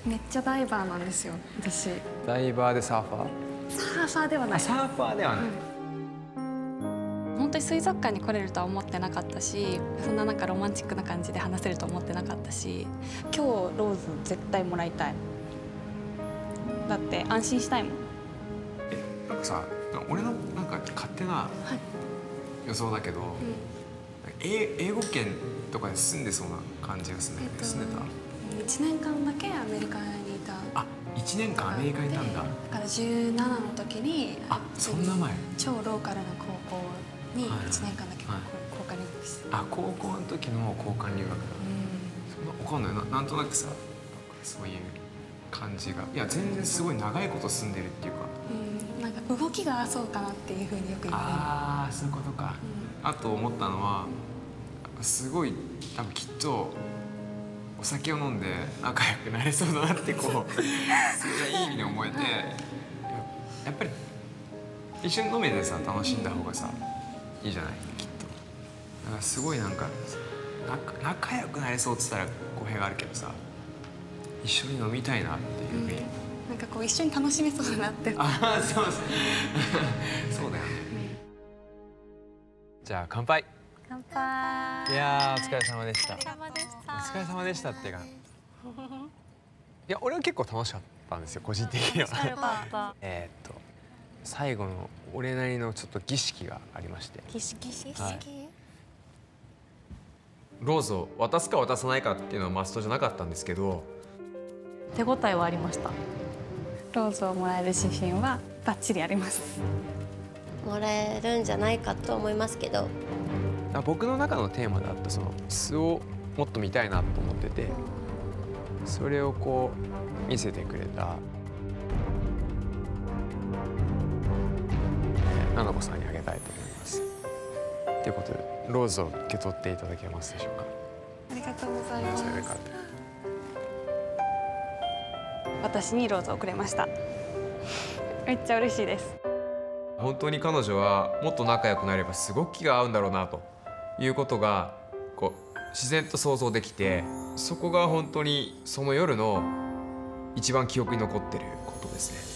めっちゃダイバーなんですよ、私。 ダイバーでサーファー？ サーファーではない。 サーファーではない。 本当に水族館に来れるとは思ってなかったし、そんななんかロマンチックな感じで話せると思ってなかったし、今日ローズ絶対もらいたい。だって安心したいもん。 なんかさ、俺のなんか勝手な予想だけど、英語圏とかに住んでそうな感じがするんだけど、住んでた ？1年間だけアメリカにいた。 あ、1年間アメリカにいたんだ。 だから17の時に、 あ、そんな前。 超ローカルな高校に1年間だけ交換留学して。 あ、高校の時の交換留学だ。そんなわかんないな、なんとなくさ、なんかそういう感じが、いや全然すごい長いこと住んでるっていうか。 なんか動きがそうかなっていうふうによく言われる。 ああ、そういうことか。あと思ったのは、すごい多分きっとお酒を飲んで仲良くなれそうだなってこうそれがいい意味で思えて、やっぱり一緒に飲めてさ楽しんだ方がさいいじゃないきっと。だからすごいなんか仲良くなれそうっつったら語弊があるけどさ、一緒に飲みたいなっていうふうに、 なんかこう一緒に楽しめそうだなって。 ああ、そうですねそうだよね。じゃあ乾杯。 乾杯。 いやーお疲れ様でした。 お疲れ様でした。 お疲れ様でしたっていうか、いや俺は結構楽しかったんですよ個人的には。最後の俺なりのちょっと儀式がありまして。 儀式？ はい、ローズを渡すか渡さないかっていうのはマストじゃなかったんですけど、 手応えはありました。ローズをもらえる自信はバッチリあります。 もらえるんじゃないかと思いますけど、 僕の中のテーマであったその素をもっと見たいなと思ってて、それをこう見せてくれた菜々子さんにあげたいと思います。ということでローズを受け取っていただけますでしょうか。 ありがとうございます。 それから私にローズをくれました。めっちゃ嬉しいです。 本当に彼女はもっと仲良くなればすごく気が合うんだろうなということがこう自然と想像できて、そこが本当にその夜の一番記憶に残ってることですね。